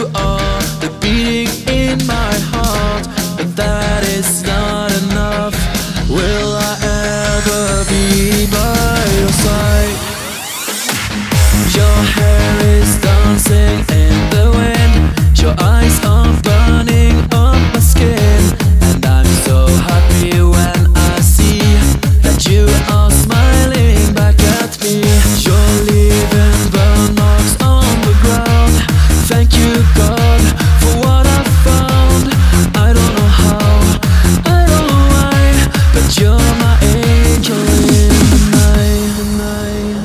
You are the beating in my heart, but that is not enough. Will I ever be by your side? Your hair is dancing in the wind, your eyes are burning up my skin, and I'm so happy when I see that you are smiling back at me. You're leaving burn marks on the ground. Thank you, God, for what I found. I don't know how, I don't know why, but you're my angel in the night.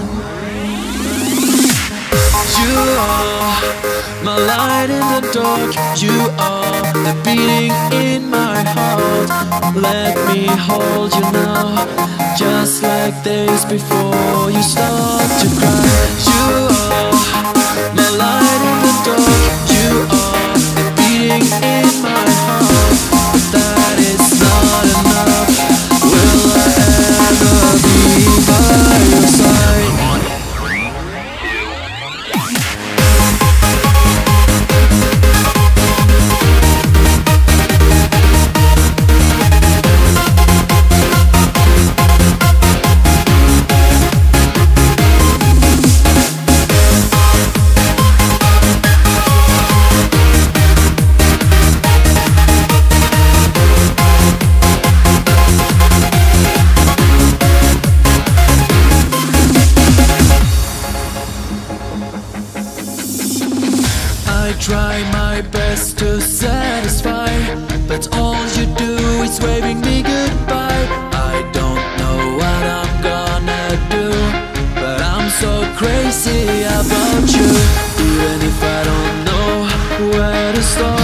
You are my light in the dark. You are the beating in my heart. Let me hold you now, just like days before you start to cry. You are my light in the dark. You are the beating in my heart, but that is not enough. Will I ever be by your side? I try my best to satisfy, but all you do is waving me goodbye. I don't know what I'm gonna do, but I'm so crazy about you. Even if I don't know where to start,